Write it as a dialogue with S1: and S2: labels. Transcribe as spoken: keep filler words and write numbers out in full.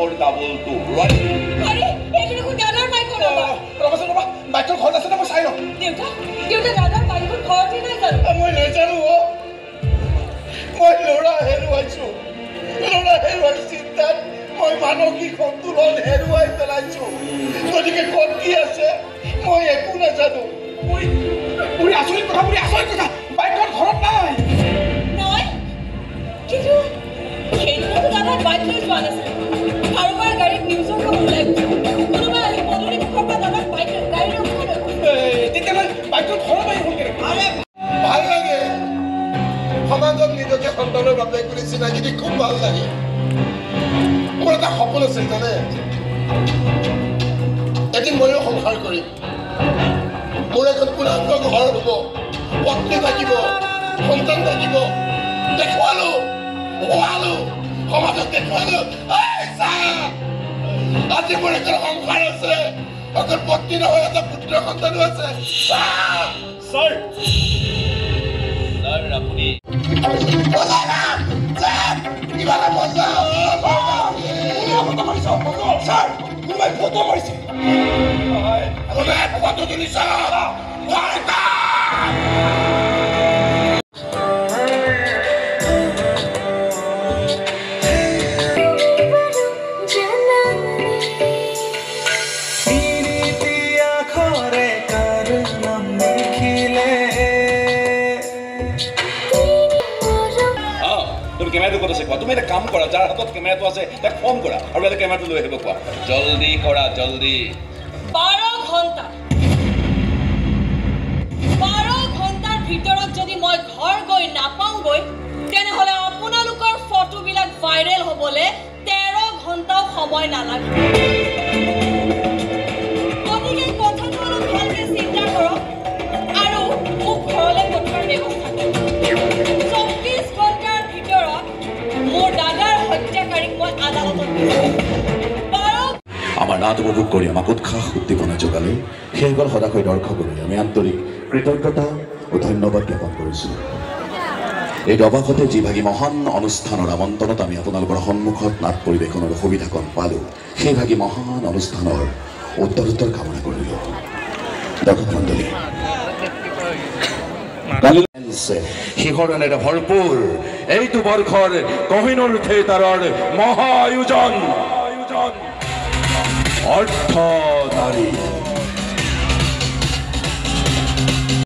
S1: for double to right.
S2: আরে এটা কোন দাদার বাইক না
S3: ৰবা ৰবা বাইকৰ ঘৰত আছে না মই চাই লওঁ
S2: দেউতা দেউতা দাদাৰ বাইকত ঘৰতে নাই জানো
S3: মই নাজানো অ মই ল'ৰা হেৰুৱাইছো ল'ৰা হেৰুৱাৰ চিন্তাত মই মানসিক সন্তুলন হেৰুৱাই পেলাইছো গতিকে ক'ত কি আছে মই একো নাজানো মই পুৰি আচৰিত কথা পুৰি আচৰিত কথা বাইকৰ ঘৰত নাই
S2: নাই কিন্তু সেইদিনাটো দাদাৰ বাইক লৈ যোৱা নাছিল কাৰোবাৰ গাড়ীত নিউজৰ কাম ওলাই গৈছে কোনোবা আহি পদূলি মুখৰ পৰা দাদাৰ বাইক গাড়ী ৰখাই
S3: তেতিয়াহ'লে বাইকৰ ঘৰত আহি হ'ল কেনেকৈ আৰে ভাল লাগে সমাজত নিজকে সন্তানৰ বাপেক বুলি চিনাকি দি খুব ভাল লাগে মোৰ এটা সপোন আছে জানে এদিন ময়ো সংসাৰ কৰিম মোৰ এখন পূৰ্ণাংগ ঘৰ হ'ব পত্নী থাকিব সন্তান থাকিব দেখুৱালো হোৱালো সমাজক দেখুৱালো আজি মোৰ এখন সংসাৰ আছে অকল পত্নী নহয় এটা পুত্ৰ সন্তানো আছে ছাৰ
S1: ছাৰ আপুনি
S3: কিবা এটা বজা ছাৰ কোনোবাই ফটো মাৰিছে কোনোবাই ফটো তুলিছে
S1: কেমেৰাটো ক'ত আছে কোৱা তুমি এটা কাম কৰা যাৰ হাতত কেমেৰাটো আছে তাক ফোন কৰা আৰু এটা কেমেৰাটো লৈ আহিব কোৱা জলদি কৰা জলদি
S2: বাৰ ঘণ্টা বাৰ ঘণ্টাৰ ভিতৰত যদি মই ঘৰ গৈ নাপাওঁগৈ তেনেহ'লে আপোনালোকৰ ফটোবিলাক ভাইৰেল হ'বলৈ তেৰ ঘণ্টাও সময় নালাগে গতিকে কথাটো অলপ ভালকৈ চিন্তা কৰক আৰু মোক ঘৰলৈ পঠোৱাৰ ব্যৱস্থা কৰক চৌব্বিছ ঘণ্টাৰ ভিতৰত মোৰ দাদাৰ হত্যাকাৰীক মই আদালতত
S4: আমাৰ নাট উপভোগ কৰি আমাক উৎসাহ উদ্দীপনা যোগালে সেইসকল সদাশয় দৰ্শকলৈ আমি আন্তৰিক কৃতজ্ঞতা ও ধন্যবাদ জ্ঞাপন কৰিছোঁ এই দবাখতে যিভাগি মহান অনুষ্ঠানৰ আমন্ত্ৰণত আমি আপোনালোকৰ সন্মুখত নাট পৰিৱেশনৰ সুবিধাকণ পালোঁ সেইভাগি মহান অনুষ্ঠানৰ উত্তৰোত্তৰ কামনা কৰিলোঁ দৰ্শক মণ্ডলী শিহৰণেৰে ভৰপূৰ এইটো বৰ্ষৰ কহিনুৰ থিয়েটাৰৰ মহা আয়োজন অৰ্থ নাৰী